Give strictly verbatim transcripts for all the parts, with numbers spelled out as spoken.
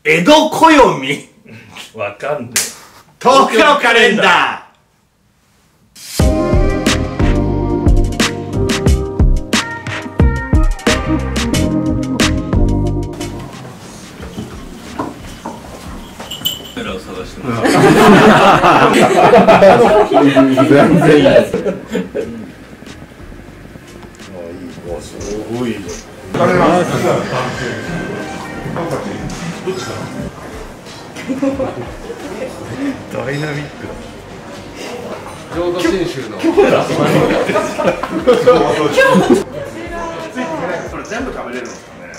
江戸暦わかんねえ。 東京カレンダー。 を探してます。 全然いいです。 すごいよ。ダイナミックだ。 浄土真宗の。 これ全部食べれるんですかね。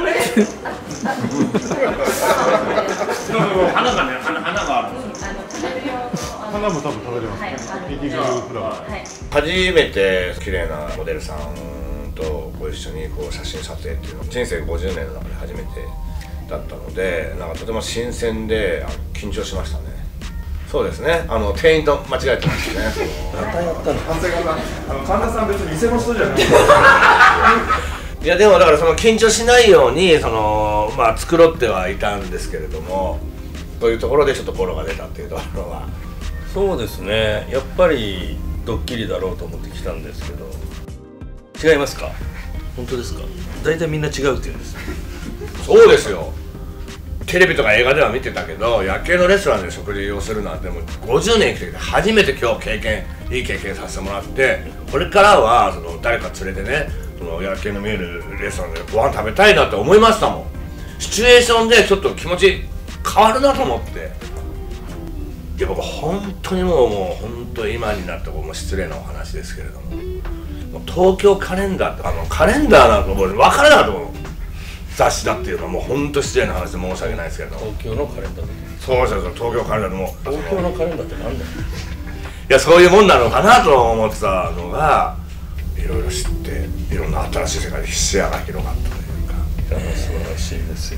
花がね、花花があるんですよ。 花も多分食べれますね。ミーティングフラワー。 初めて綺麗なモデルさんとご一緒にこう写真撮影っていうのは人生ごじゅうねんの中で初めてだったので、なんかとても新鮮で緊張しましたね。そうですね。あの店員と間違えてましたね。 またやったの。 反省方、あの神田さん別に店の人じゃない。 いやでもだからその緊張しないようにそのまあ繕ってはいたんですけれども、そういうところでちょっとボロが出たっていうところは。 そうですね。やっぱりドッキリだろうと思って来たんですけど。違いますか？本当ですか？大体みんな違うって言うんです。 そうですよ。テレビとか映画では見てたけど、夜景のレストランで食事をするなんてもうごじゅうねん生きてきて初めて今日経験いい経験させてもらって、これからはその誰か連れてね、その夜景の見えるレストランでご飯食べたいなって思いましたもん。シチュエーションでちょっと気持ち変わるなと思って。いや僕本当にもうもう本当今になってもう失礼なお話ですけれども、もう東京カレンダーってあのカレンダーなんてもう分からなかったもん。雑誌だっていうのはもう本当失礼な話で申し訳ないですけど。 東京のカレンダーだ。 そうそうそう、東京カレンダーでも東京のカレンダーってなんだよ。 いやそういうもんなのかなと思ってたのが、いろいろ知っていろんな新しい世界で視野が広がったというか。 いや素晴らしいですよ。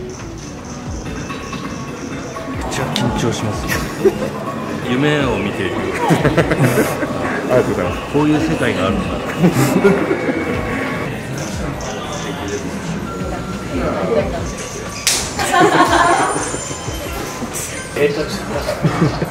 めっちゃ緊張しますね。夢を見ている。 ありがとうございます。 こういう世界があるんだ。 えっとしてください。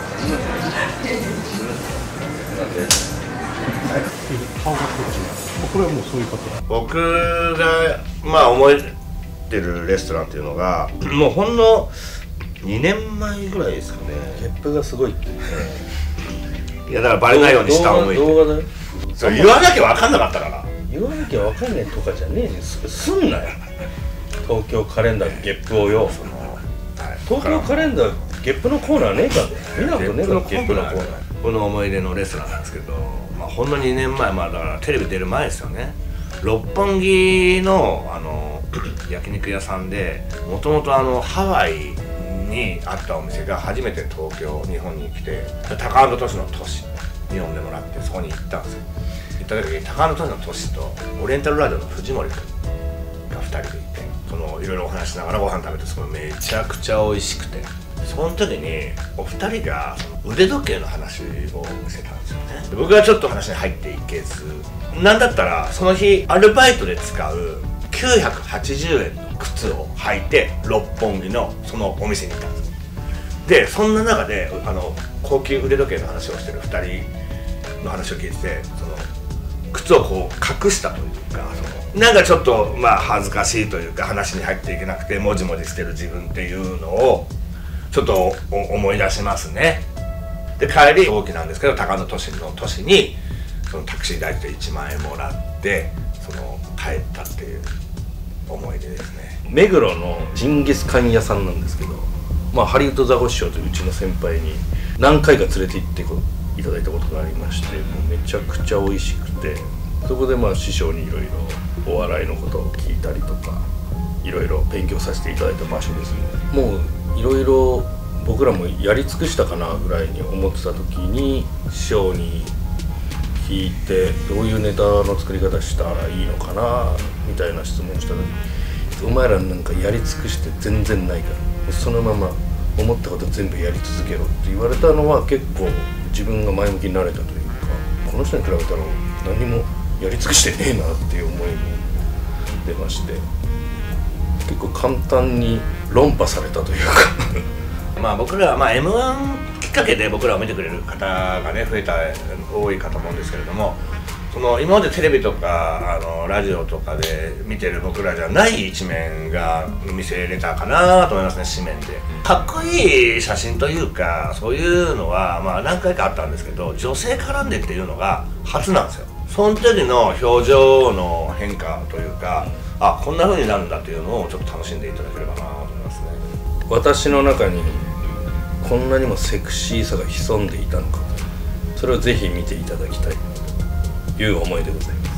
顔がこっち。これはもうそういう方。 僕がまあ思いてるレストランっていうのがもうほんのにねんまえぐらいですかね。 ゲップがすごいって。 いやだからバレないように下を向いて。 動画だよ。 それ言わなきゃ分かんなかったから。 言わなきゃ分かんないとかじゃねえんです。すんなよ。東京カレンダーゲップをよ。その東京カレンダーゲップのコーナーねえか。見なことねえかゲップのコーナー。 この思い出のレストランなんですけど、まあほんのにねんまえ、まあだからテレビ出る前ですよね。六本木のあの焼肉屋さんで、もともとあのハワイにあったお店が初めて東京日本に来て、タカアンドトシのトシに呼んでもらってそこに行ったんですよ。行った時にタカアンドトシのトシとオリエンタルラジオの藤森君がふたりでいて、そのいろいろお話しながらご飯食べて、そのめちゃくちゃ美味しくて、その時にお二人が腕時計の話を見せたんですよね。で僕はちょっと話に入っていけず、なんだったらその日アルバイトで使うきゅうひゃくはちじゅうえんの靴を履いて六本木のそのお店に行ったんです。でそんな中であの高級腕時計の話をしてるふたりの話を聞いてて、その靴をこう隠したというか、そのなんかちょっとまあ恥ずかしいというか、話に入っていけなくてもじもじしてる自分っていうのをちょっと思い出しますね。で帰り同期なんですけど、高野都市の年にそのタクシー代でいちまんえんもらってその帰ったっていう思い出ですね。 目黒のジンギスカン屋さんなんですけど、まあハリウッドザコシショウといううちの先輩に何回か連れて行っていただいたことがありまして、もうめちゃくちゃ美味しくて、そこでまあ師匠にいろいろお笑いのことを聞いたりとか、いろいろ勉強させていただいた場所ですね。もういろいろ僕らもやり尽くしたかなぐらいに思ってた時に師匠に聞いて、どういうネタの作り方したらいいのかなみたいな質問をした時、お前らなんかやり尽くして全然ないから、そのまま思ったこと全部やり続けろって言われたのは結構自分が前向きになれたというか、この人に比べたら何もやり尽くしてねえなっていう思いも出まして、 結構簡単に論破されたというかまあ僕らは、まあ、エムワン きっかけで僕らを見てくれる方がね増えた多いかと思うんですけれども、その今までテレビとかあのラジオとかで見てる僕らじゃない一面が見せれたかなと思いますね。紙面でかっこいい写真というかそういうのはまあ何回かあったんですけど、女性絡んでっていうのが初なんですよ。その時の表情の変化というか、あ、こんな風になるんだっていうのをちょっと楽しんでいただければなと思いますね。 私の中にこんなにもセクシーさが潜んでいたのか、それをぜひ見ていただきたいという思いでございます。